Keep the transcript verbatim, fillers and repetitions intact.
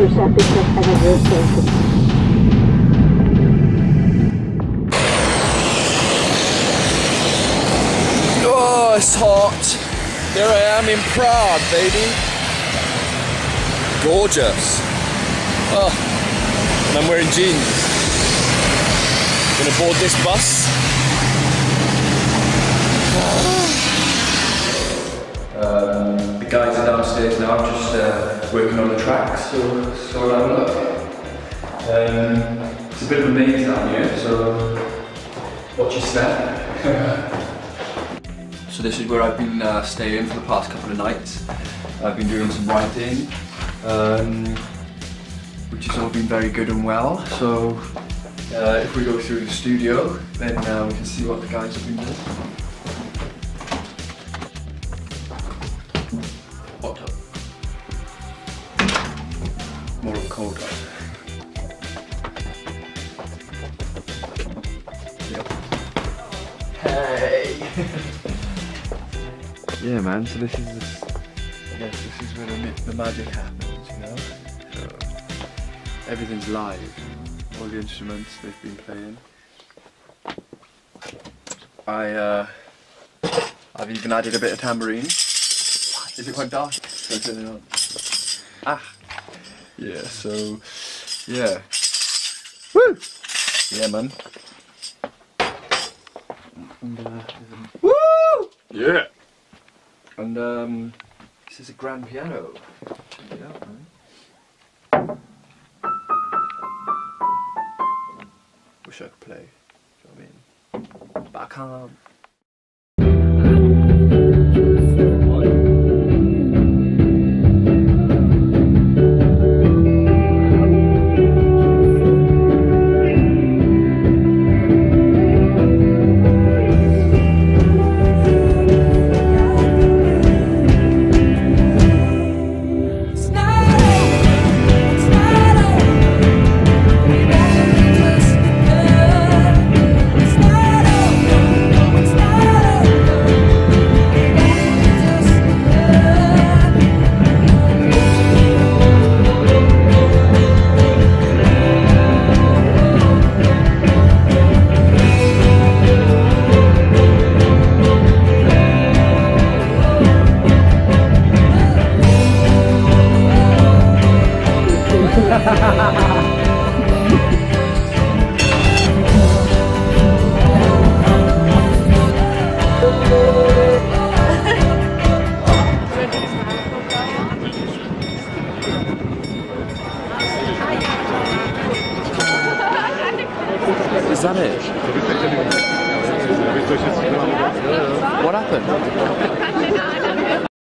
Passengers have been checked at your station. Oh, it's hot. Here I am in Prague, baby. Gorgeous. Oh, and I'm wearing jeans. Gonna board this bus. Um, the guys are downstairs now, just uh, working on the tracks, so, so I'll have a look. Um, it's a bit of a maze down here, so watch your step. So this is where I've been uh, staying for the past couple of nights. I've been doing some writing, um, which has all been very good and well. So uh, if we go through the studio, then uh, we can see what the guys have been doing. Hot tub. More of a cold tub. Yep. Hey! Yeah, man, so this is this, I guess this is where the, the magic happens, you know? So, everything's live, all the instruments they've been playing. I, uh, I've even added a bit of tambourine. Is it quite dark? So turn it on. Ah! Yeah, so, yeah. Woo! Yeah, man. And, uh, woo! Yeah! And um, this is a grand piano. Check it out, man. Wish I could play, do you know what I mean? But I can't. Is that it? What happened?